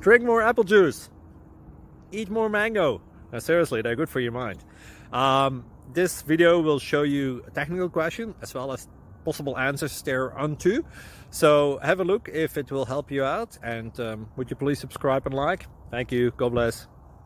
Drink more apple juice. Eat more mango. Now, seriously, they're good for your mind. This video will show you a technical question as well as possible answers thereunto. So have a look if it will help you out, and would you please subscribe and like? Thank you. God bless.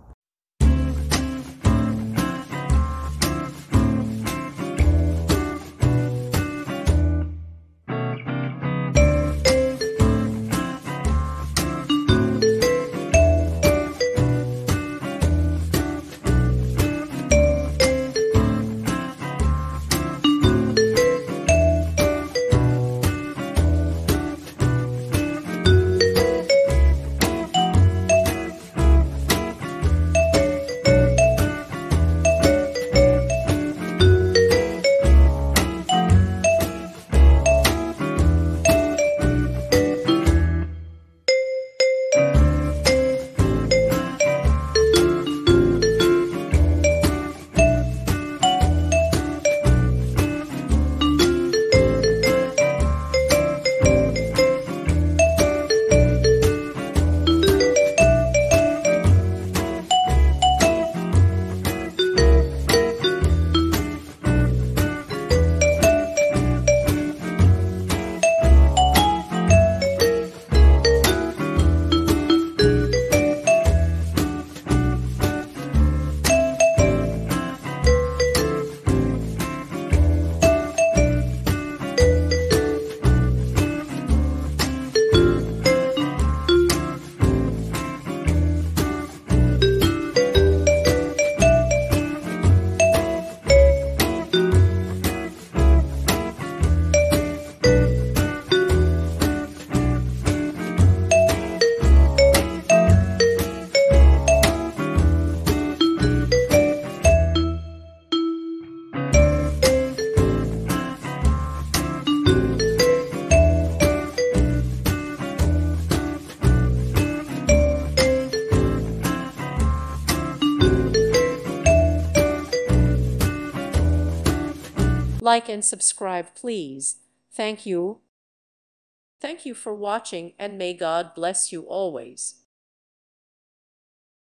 Like and subscribe, please. Thank you. Thank you for watching, and may God bless you always.